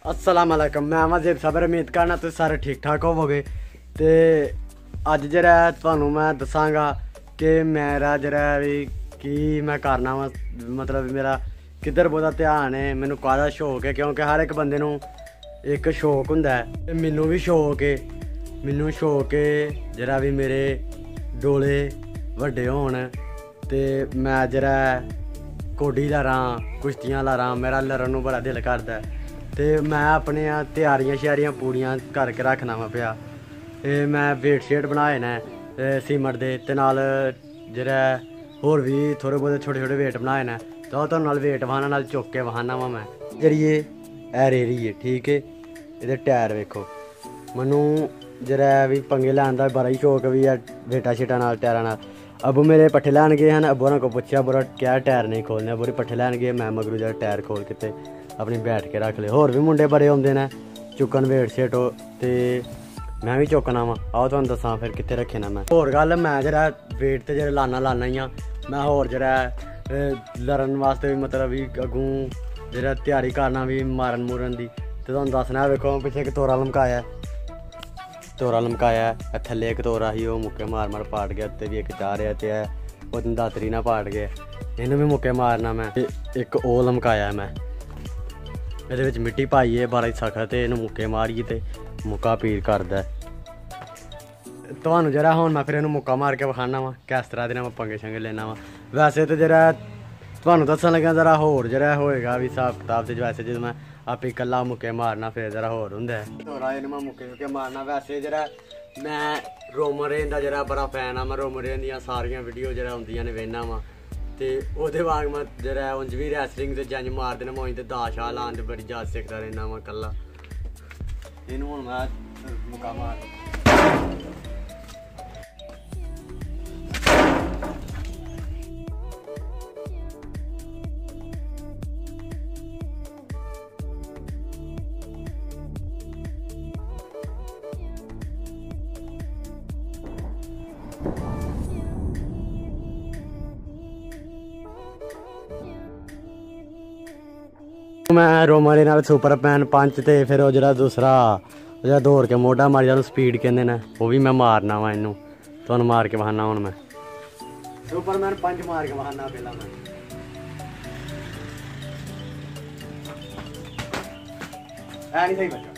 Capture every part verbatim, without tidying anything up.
अस्सलाम वालेकुम। मैं वज़ीर सबर उम्मीद करना तुम सारे ठीक ठाक होवोगे। तो अज जरा तुहानू मैं दसांगा कि मेरा जरा भी की मैं करना वा, मतलब मेरा किधर बहुता ध्यान है, मैनू काहदा शौक है, क्योंकि हर एक बंदे नू एक शौक हुंदा है। मैनू भी शौक है, मैनू शौक है जरा भी मेरे डोले वड्डे होण ते मैं जरा कोडी लरां, कुश्तियां लरां, मेरा लड़न नू बड़ा दिल करदा है। तो मैं अपने तैयारियां श्यारियां पूरियां करके रखना वा पिया। मैं वेट शेट बनाए ने सीमट दे ते नाल जरा होर भी थोड़े बहुत छोटे छोटे वेट बनाए ने, तो तुहानू नाल वेट वहाना नाल चुक के वहाना वा मैं। जरिए ए रेड़ी है, ठीक है, ये टायर वेखो। मैनू जरा भी पंगे लैन का बड़ा ही शौक भी है वेटा शेटा नाल टायरां नाल। अबू मेरे पट्ठे लैन गए हैं, अबू उन्होंने को पूछा बुरा क्या टायर नहीं खोलने, अबू पट्ठे लैन गए, मैं मगरू जरा टायर खोल के ते अपनी बैठ के रख ले। होर भी मुंडे बड़े आउंदे ने चुकन वेट शेट, तो मैं भी चुकना वा। आओ तुहानू दसां फिर कित्थे रखे ना मैं। होर गल मैं जरा वेट ते जरा लाना लाना ही हाँ, मैं होर जरा लड़न वास्ते भी मतलब भी अगूं जरा तैयारी करना भी मारन मूरन दी। ते तुहानू दसना वेखो पिछे एक तोरा लमकाया, तोरा लमकाया थल्ले एक तोरा ही, वो मुक्के मार मार पाट गया। उत्ते भी एक चार है ते वो दातरी ना पाट गया, इन्हू भी मुक्के मारना मैं। एक ओ लमकाया मैं, ਇਹਦੇ ਵਿੱਚ ਮਿੱਟੀ ਪਾਈਏ ਬਾਰਾ ਸਖਤ ਤੇ ਇਹਨੂੰ ਮੁੱਕੇ ਮਾਰੀਏ ਤੇ ਮੁੱਕਾ ਪੀਰ ਕਰਦਾ। ਤੁਹਾਨੂੰ ਜਿਹੜਾ ਹੁਣ ਮੈਂ ਫਿਰ ਇਹਨੂੰ ਮੁੱਕਾ ਮਾਰ ਕੇ ਵਿਖਾਣਾ ਵਾ ਕਿਸ ਤਰ੍ਹਾਂ ਦੇ ਨਾਲ ਮੈਂ ਪੰਗੇ ਛੰਗੇ ਲੈਣਾ ਵਾ। ਵੈਸੇ ਤਾਂ ਜਿਹੜਾ ਤੁਹਾਨੂੰ ਦੱਸਣ ਲੱਗਾ ਜ਼ਰਾ ਹੋਰ ਜਿਹੜਾ ਹੋਏਗਾ ਵੀ ਹਿਸਾਬ ਕਿਤਾਬ ਤੇ, ਵੈਸੇ ਜਦੋਂ ਮੈਂ ਆਪੇ ਇਕੱਲਾ ਮੁੱਕੇ ਮਾਰਨਾ ਫਿਰ ਜ਼ਰਾ ਹੋਰ ਹੁੰਦਾ ਥੋੜਾ ਇਹਨੂੰ ਮੈਂ ਮੁੱਕੇ ਮੁੱਕੇ ਮਾਰਨਾ। ਵੈਸੇ ਜਿਹੜਾ ਮੈਂ ਰੋਮਰੇਨ ਦਾ ਜਿਹੜਾ ਬੜਾ ਫੈਨ ਆ, ਮੈਂ ਰੋਮਰੇਨ ਦੀਆਂ ਸਾਰੀਆਂ ਵੀਡੀਓ ਜਿਹੜਾ ਹੁੰਦੀਆਂ ਨੇ ਵੇਖਣਾ ਵਾ। ਤੇ ਉਹਦੇ ਵਾਂਗ ਮੈਂ ਜਿਹੜਾ ਉਂਝ ਵੀ ਰੈਸਲਿੰਗ ਤੇ ਜੰਜ ਮਾਰਦੇ ਨੇ, ਮੈਂ ਤੇ ਦਾ ਸ਼ਾਹ ਲਾਉਣ ਤੇ ਬੜੀ ਜਾਚ ਸਿੱਖਦਾ ਰਹਿਣਾ ਵਾ ਇਕੱਲਾ। ਇਹਨੂੰ ਹੁਣ ਮੈਂ ਮੁੱਕਾ ਮਾਰ मैं रोमरे नाल सुपर पैन पंच ते फिर वो जरा दूसरा जरा दौड़ के मोढ़ा मारी जान स्पीड कहते हैं, वो भी मैं मारना वा। इनू तुहानू मार के बहाना हूँ मैं सुपरमैन पंच मार के बहाना पहला मैं। ऐ नहीं सही बच्चा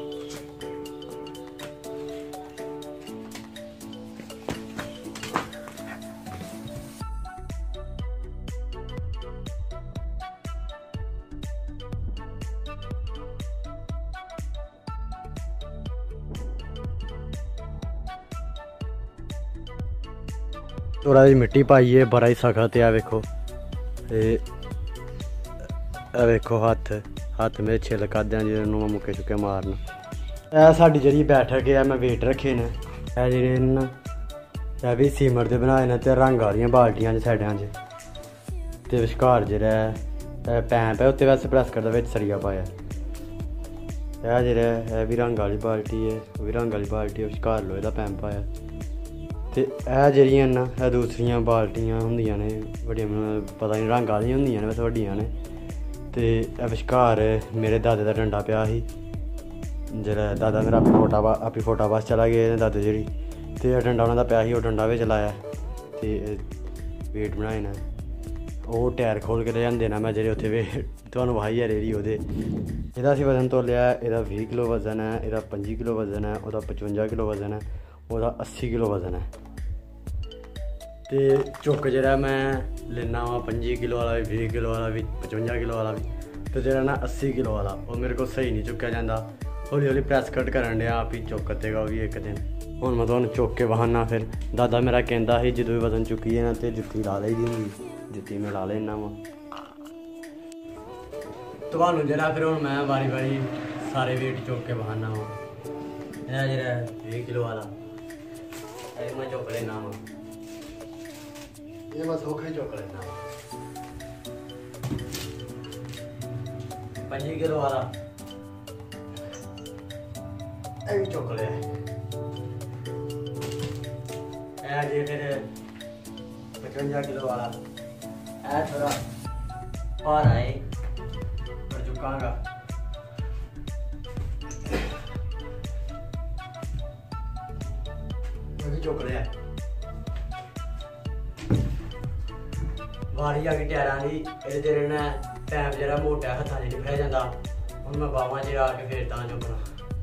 थोड़ा जी मिट्टी पाइए बड़ा ही सख्त है। वेखो वेखो हथ हथ मेरे छिल करदे जिन्होंने मैं मुक्के चुके मारना। यह साड़ी जी बैठक है, मैं वेट रखे ने यह भी सीमट के बनाए ने ते रंग वाली बाल्टियां साइडा च ते विचकार जेह्ड़ा पैंप है उत्ते वैसे प्रैस करदा विच सरिया पाया। यह जेह्ड़ा है भी रंग वाली बाल्टी है, वो भी रंग वाली बाल्टी है, विचकार लोहे दा पैंप पाया। ते यह जेह्ड़ियां न यह दूसरियां बाल्टियां होंदियां ने बड़ियां, पता नहीं रंग आह्लियां होंदियां ने वैसे बड्डियां ने। ते विचकार मेरे दादे दा डंडा पिया ही, जेह्ड़ा दादा मेरा अपनी फोटा अपनी फोटा पास चला गए दादे जेह्ड़ी, ते डंडा उन्हां दा पिया ही, ओह् डंडा बिच लाया ते वेट बनाए ने। ओह् टायर खोल के लेआंदे ने मैं जेह्ड़े उत्थे वेट तुहानू वहाई है रेड़ी ओह्दे। एह्दा असीं वजन तोलेआ, एह्दा बीह् किलो वजन है, एह्दा पंजी किलो वजन है, ओह्दा पचवंजा किलो वजन है, ओह्दा अस्सी किलो वजन है। तो चुक जरा मैं लेना वा पंजी किलो वाला भी, बीस किलो वाला भी, पचवंजा किलो वाला भी, तो जरा ना अस्सी किलो वाला वो मेरे को सही नहीं चुकया जाता। हौली हौली प्रैस कट करन दिया आप ही चुक देगा वो भी एक दिन। हुण मैं तुहानू चुक के बहाना। फिर दादा मेरा कहता ही जो भी वजन चुकीए ना तो जुत्ती ला ली दी होंगी, जुत्ती मैं ला लेना वा। तुहानू जरा फिर हुण मैं बारी बारी सारे वेट चुक के बहाना वा। यह जरा बीस किलो वाला मैं चुक लेना वा, ये बस औखा ही चुक लेना। पंजी किलो वाला ये भी चुक लिया। जी फिर पचवंजा किलो वाला है, थोड़ा भारा है पर चुकांगा। चुक लिया वारी आ गई टायरां दी इहदे जेरे ने टाइम जेहड़ा मोटा हत्थां च निभया जांदा हुण मैं बावां च आके फिर तां चुकना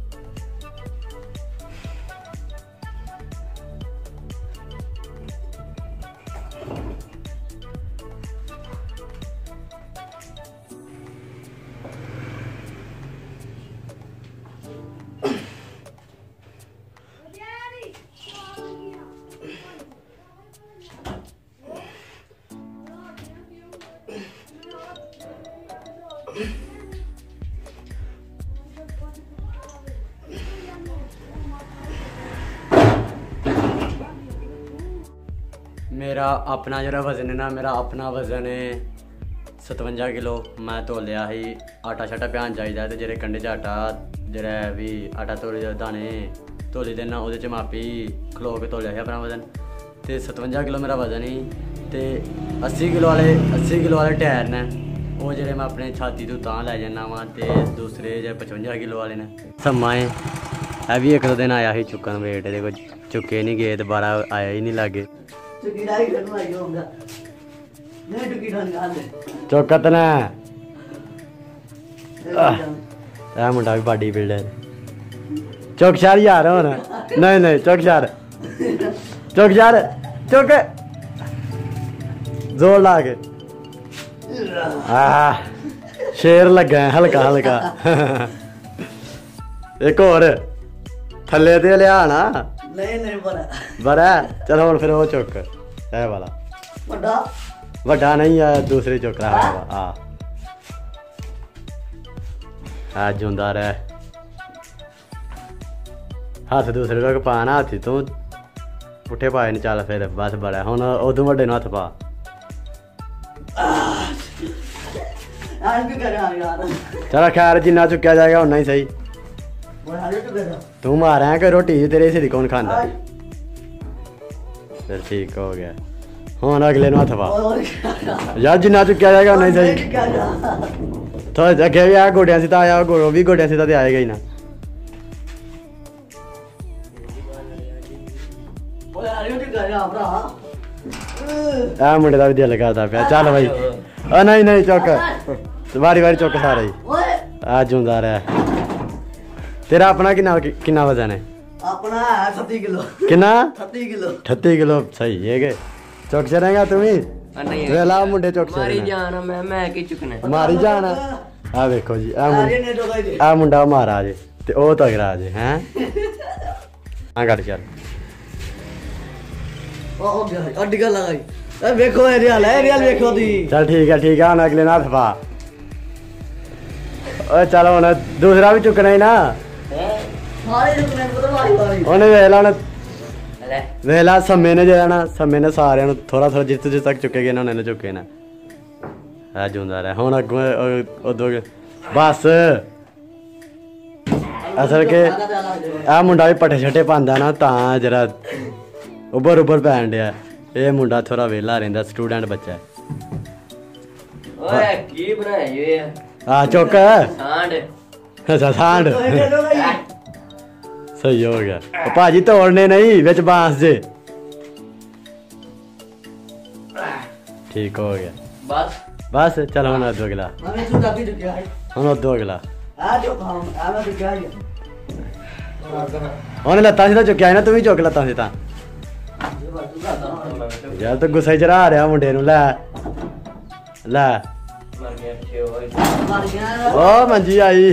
मेरा अपना जरा वजन है ना मेरा अपना वजन है सतवंजा किलो मैं धो लिया ही आटा शाटा प्यान चाहिए तो जेरे कंडे च आटा जेरा भी आटा धोली दाने धोली देना वो मापी खलो के धो लिया अपना वजन तो सतवंजा किलो मेरा वजन ही तो अस्सी किलो वाले अस्सी किलो वाले टायर ने वो जेरे मैं अपने छाती तो तां लै जाना वा तो दूसरे जो पचवंजा किलो वाले ने सम्मा है भी एक दो दिन आया ही चुकन वेट दे कोई चुके नहीं गए दोबारा आया ही नहीं लागे चौकत ने मुंडा भी बॉडी बिल्डर चौक शहर यार हो नहीं नहीं चौक शहर चौक शहर चौक जोर ला के शेर लगा है हल्का हल्का एक और थले ते लिया ना नहीं नहीं बड़ा बड़ा चलो हम फिर वो चुक है वाला बड़ा बड़ा नहीं है दूसरी चुक रहा है हाँ आज जुंदा रहे हाथ दूसरे को पाना हाथी तू पुठे पाए नहीं चल फिर बस बड़ा हूँ उदू व्डे हथ पा चलो खैर जिन्ना चुकया जाएगा उन्ना ही सही तू मार है कि रोटी तेरे हिस्से दी कौन खांदा फिर ठीक हो गया हूँ अगले नु हथ पा यार जिन्ना चुकया जाएगा उन्ना ही सही तो अगे भी आ गोडिया से आया वो भी गोडिया से आएगा ही ना आ मुंडे का भी दिल करता पाया चल भाई नहीं नहीं चुक बारी बारी चुक सारा ही आ जुंदा रहा तेरा अपना कितना कितना वजन है अपना है अठत्ती किलो कितना अठत्ती किलो अठत्ती किलो सही है के चुक चलेगा तुम ही वेला मुंडे चुक मारी जान मैं मैं की चुकना मारी जान आ देखो जी आ आ मुंडा मारा जे ते ओ तगड़ा जे हैं हां गड़ चल ओ हो गया अड्डी गल लगाई ए देखो ए रियल ए रियल देखो दी चल ठीक है ठीक है ना अगले ना थपा ओ चलो ना दूसरा भी चुकना ही ना सारे चुकने को तो वारी वारी ओने वेला ना वेला समय ने जेड़ा ना समय ने सारे नु थोड़ा थोड़ा जिस जिस तक चुके गए ना उन्होंने चुके ना है जुंदा रहा हुन अगो ओदो बस असल के आ मुंडा भी पट्ठे छट्टे पांदा ना तां जरा उबर उबर पैन दिया ये मुंडा थोड़ा वेला रहिंदा स्टूडेंट बच्चा ओए की बनाया ये आ चुक सांड अच्छा सांड सही हो गया भाजी तोड़ने नहीं विच बांस जे ठीक हो गया बस बस चल हम दो गिला हम दो गिला उन्हें लत्ता से तो चुकया है ना तुम ही चुक लत्ता से यार तो गुस्सा चढ़ा रहा मुंडे नूं लै लै ओ मंजी आई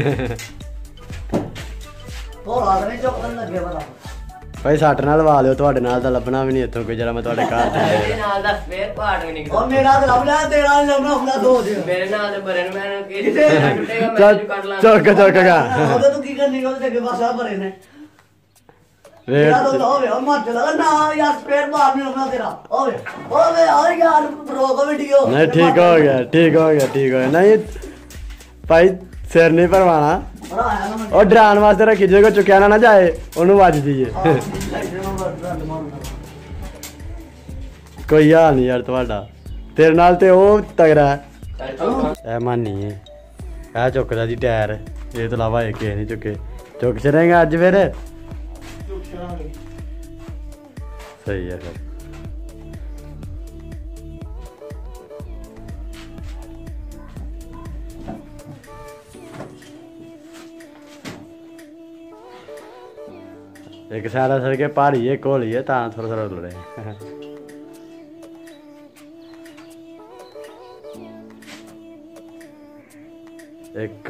भाई सट ना लवा लियो तुहाडे नाल दा लभना भी नहीं इत्थों कोई जरा मैं तुहाडे घर ते मेरे नाल दा स्पेयर पार्ट भी नहीं ओ मेरा ते लभ लिया तेरा नहीं लभना अपना दो दे मेरे नाल ते भरे मैं की टुटेगा मैं जो काट ला चौक चौकगा ओदे तू की करनी ओदे के पास आ भरे ने तेरा तो होवे ओ मत लगा ना यार स्पेयर पार्ट नहीं लभना तेरा ओवे ओवे और यार ब्रो को वीडियो नहीं ठीक हो गया ठीक हो गया ठीक हो गया नहीं भाई सिर नहीं भरवाना और डराने वास्ते रखी जो चुकया ना ना जाए ओनू वज जाइए कोई हाल नहीं यार तुहाडा तेरे नाल ते ओ तगड़ा है ए मानी है ए चुकदा जी टायर ये तो इलावा एक नहीं चुके चुक चलेगा अज फिर सही है फिर। एक सारा सर के पहाड़ी है कोल ही है ता थोड़ा थोड़ा लड़े एक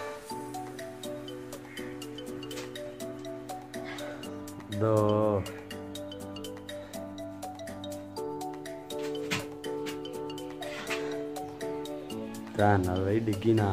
दो ध्यान नाल भाई डिग्गी ना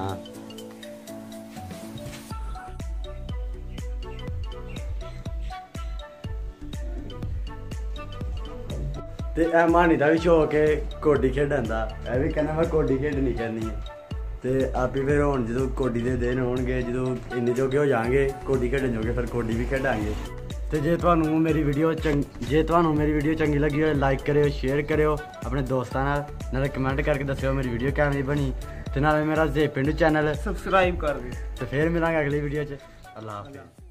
ते ए मानी दा भी शौक है कोडी खेडन दा ए भी कहना मैं कोडी खेडनी करनी है ते आप ही फिर हुण जो कोडी दे दिन होणगे जो इन्ने जोगे हो जाएंगे कोडी खेडन जोगे फिर कोडी भी खेडांगे। तो जे तुहानू मेरी वीडियो चंग जे तुहानू मेरी वीडियो चंगी लगी हो लाइक करियो शेयर करियो अपने दोस्तों नाल नाले कमेंट करके दस्सियो मेरी वीडियो किवें बनी ते नाले मेरा जे पिंडू चैनल सब्सक्राइब कर दियो। तो फिर मिलांगे अगली वीडियो च। अल्लाह हाफिज़।